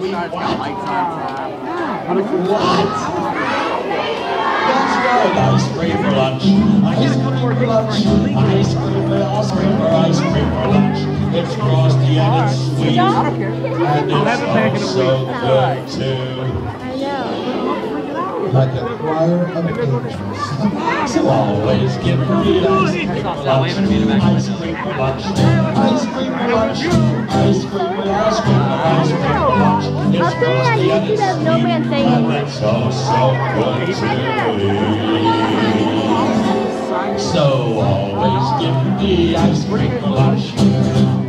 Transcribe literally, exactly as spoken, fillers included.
Ice cream for lunch, ice cream for lunch, ice cream for ice cream for ice cream for lunch. It's frosty and it's sweet, and it's so good too. Like a choir of angels. So always give me ice cream for lunch, ice cream for lunch, ice cream for lunch, ice cream for ice cream for ice cream for lunch. It's frosty and it's sweet, and it's so, so good too. So always give me ice cream for lunch.